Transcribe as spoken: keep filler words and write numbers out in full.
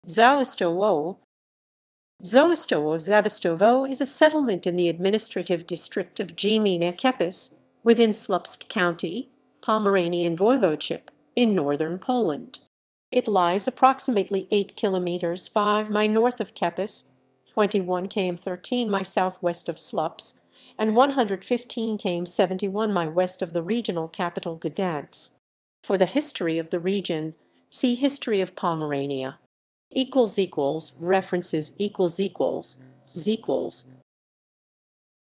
Zawistowo. Zawistowo Zawistowo is a settlement in the administrative district of Gmina Kępice, within Słupsk County, Pomeranian Voivodeship, in northern Poland. It lies approximately eight kilometers five miles north of Kępice, twenty-one kilometers thirteen miles southwest of Słupsk, and one hundred fifteen kilometers seventy-one miles west of the regional capital Gdańsk. For the history of the region, see History of Pomerania. Equals equals references equals equals equals